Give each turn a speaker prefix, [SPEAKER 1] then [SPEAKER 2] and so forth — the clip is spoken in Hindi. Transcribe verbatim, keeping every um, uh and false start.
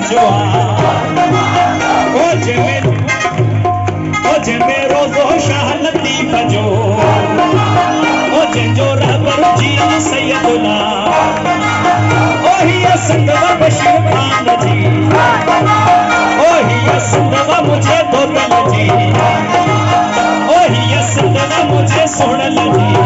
[SPEAKER 1] जो ओ जे मेरो ओ जे मेरो जो शाह लतीफ जो ओ जे जो रहबर जी सैयदुल्ला ओ ही संगवा बशीर खान जी ओ ही संगवा मुझे दो तल जी ओ ही संगवा मुझे सोनल जी